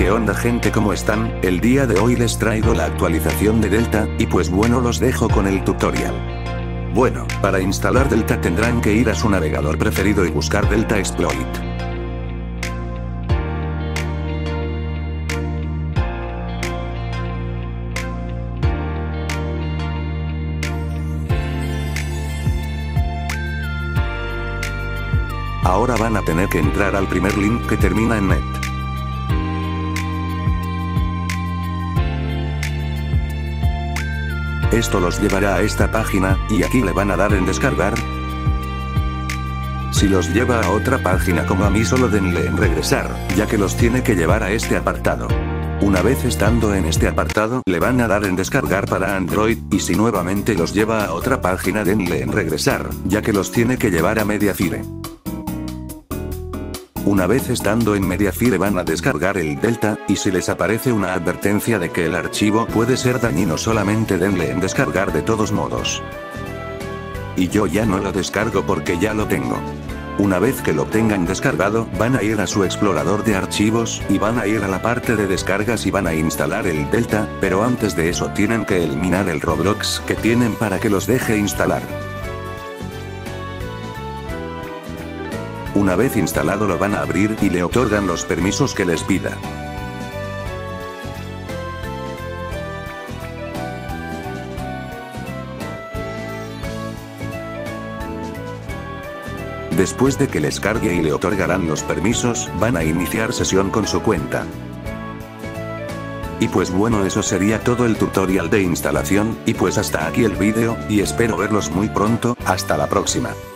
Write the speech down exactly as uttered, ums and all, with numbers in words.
¿Qué onda gente? ¿Cómo están? El día de hoy les traigo la actualización de Delta, y pues bueno, los dejo con el tutorial. Bueno, para instalar Delta tendrán que ir a su navegador preferido y buscar Delta Exploit. Ahora van a tener que entrar al primer link que termina en net. Esto los llevará a esta página, y aquí le van a dar en descargar. Si los lleva a otra página como a mí, solo denle en regresar, ya que los tiene que llevar a este apartado. Una vez estando en este apartado, le van a dar en descargar para Android, y si nuevamente los lleva a otra página, denle en regresar, ya que los tiene que llevar a Mediafire. Una vez estando en Mediafire van a descargar el Delta, y si les aparece una advertencia de que el archivo puede ser dañino, solamente denle en descargar de todos modos. Y yo ya no lo descargo porque ya lo tengo. Una vez que lo tengan descargado, van a ir a su explorador de archivos, y van a ir a la parte de descargas y van a instalar el Delta, pero antes de eso tienen que eliminar el Roblox que tienen para que los deje instalar. Una vez instalado lo van a abrir y le otorgan los permisos que les pida. Después de que les cargue y le otorgarán los permisos, van a iniciar sesión con su cuenta. Y pues bueno, eso sería todo el tutorial de instalación, y pues hasta aquí el vídeo, y espero verlos muy pronto, hasta la próxima.